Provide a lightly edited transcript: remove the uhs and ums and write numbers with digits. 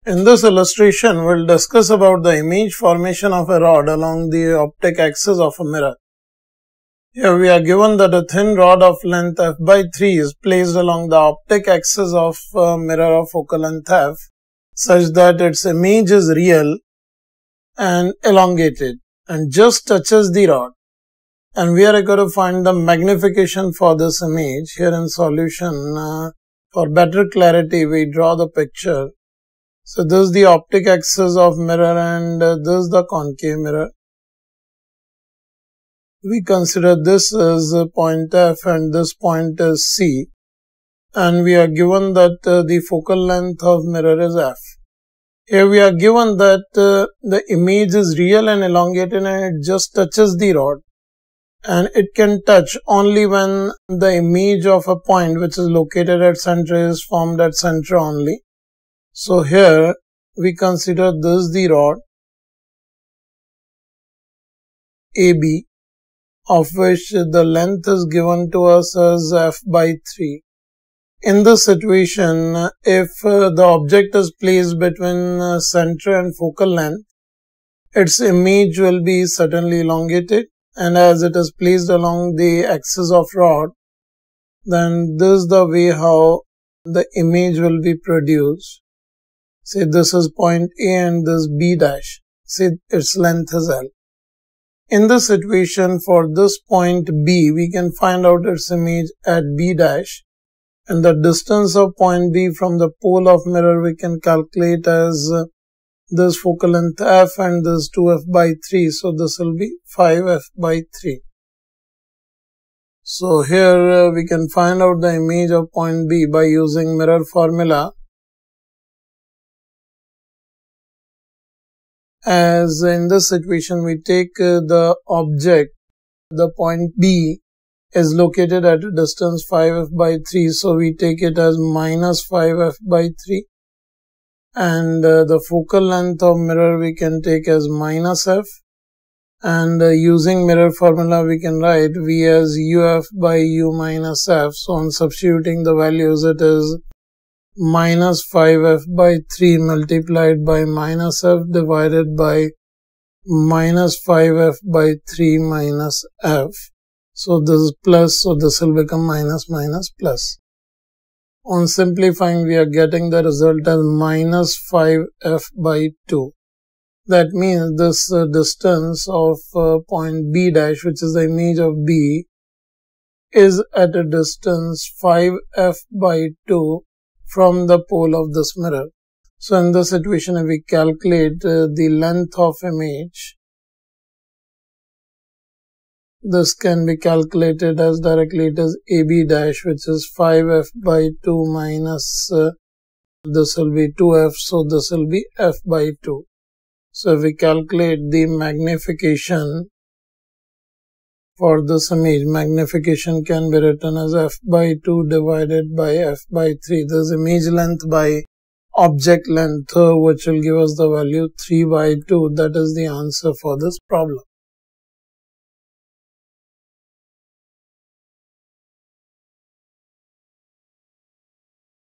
In this illustration, we'll discuss about the image formation of a rod along the optic axis of a mirror. Here we are given that a thin rod of length f/3 is placed along the optic axis of a mirror of focal length f, such that its image is real and elongated and just touches the rod. And we are going to find the magnification for this image. Here in solution, for better clarity, we draw the picture. So this is the optic axis of mirror and this is the concave mirror. We consider this as point F and this point is C. And we are given that the focal length of mirror is F. Here we are given that the image is real and elongated and it just touches the rod. And it can touch only when the image of a point which is located at center is formed at center only. So here we consider this the rod AB, of which the length is given to us as f/3. In this situation, if the object is placed between center and focal length, its image will be certainly elongated, and as it is placed along the axis of rod, then this is the way how the image will be produced. Say this is point A and this B dash. Say its length is L. In this situation, for this point B, we can find out its image at B dash, and the distance of point B from the pole of mirror we can calculate as this focal length f and this 2f/3. So this will be 5f/3. So here we can find out the image of point B by using mirror formula. As in this situation, we take the object, the point B is located at a distance 5f/3, so we take it as minus 5f/3, and the focal length of mirror we can take as minus f, and using mirror formula we can write V as uf/u minus f. So on substituting the values, it is minus 5f/3 multiplied by minus f divided by minus 5f/3 minus f. So this is plus, so this will become minus plus. On simplifying, we are getting the result as minus 5f/2. That means this distance of point B dash, which is the image of B, is at a distance 5f/2 from the pole of this mirror. So in this situation, if we calculate the length of image, this can be calculated as directly it is AB dash, which is 5f/2 minus this will be 2f, so this will be f/2. So if we calculate the magnification for this image, magnification can be written as f/2 divided by f/3. This is image length by object length, which will give us the value 3/2. That is the answer for this problem.